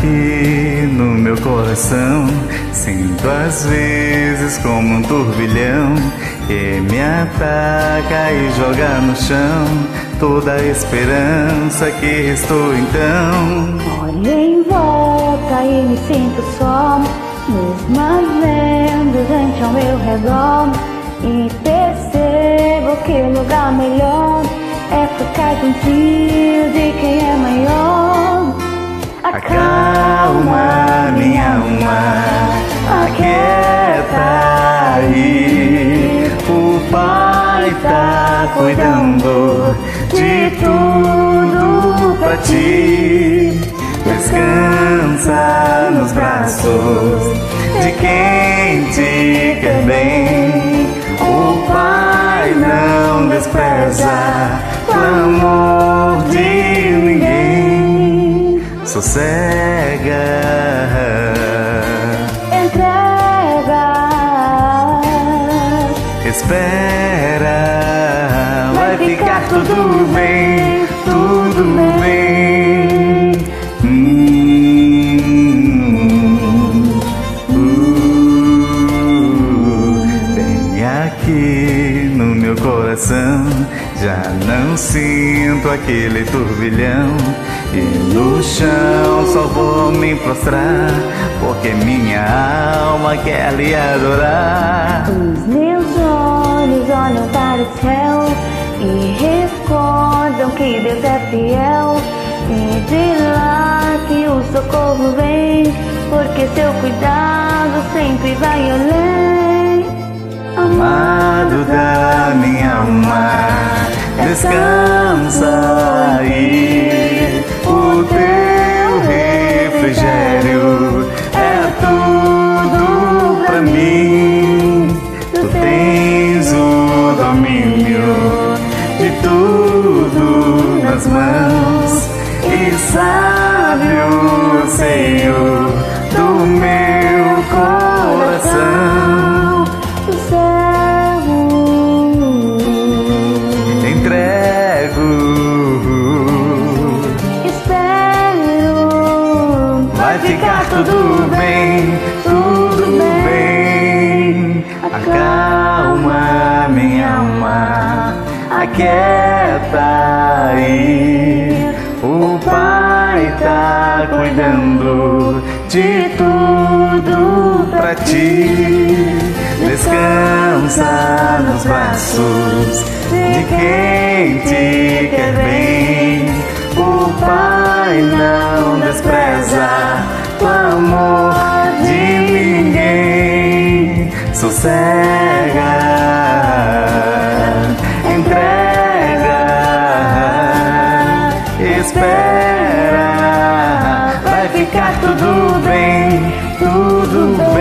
aqui no meu coração, sinto às vezes como um turbilhão que me ataca e joga no chão toda a esperança que restou então. Olho em volta e me sinto só, mesmo as lendas ante ao meu redor, e percebo que o lugar melhor é ficar juntinho de quem é maior. Acalma minha alma, aquieta aí. O Pai tá cuidando de tudo pra ti. Descansa nos braços de quem te quer bem. O Pai não despreza clamor de ninguém. Sossega, Entrega, espera, vai ficar tudo bem, tudo bem. Vem aqui no meu coração, já não sinto aquele turbilhão, e no chão só vou me prostrar, porque minha alma quer lhe adorar. os meus olhos olham para o céu e recordam que Deus é fiel, e de lá que o socorro vem, porque seu cuidado sempre vai além. Amado da minha alma, descansa aí. O teu refrigério é tudo pra mim. Tu tens o domínio de tudo nas mãos, e sabe o Senhor do meu coração. Do céu Entrego, espero, vai ficar tudo bem, tudo bem. Acalma minha alma, aquieta aí. O Pai tá cuidando de tudo pra ti. Descansa nos braços de quem te quer bem. O Pai não despreza clamor de ninguém. Sossega, entrega, espera, vai ficar tudo bem, tudo bem.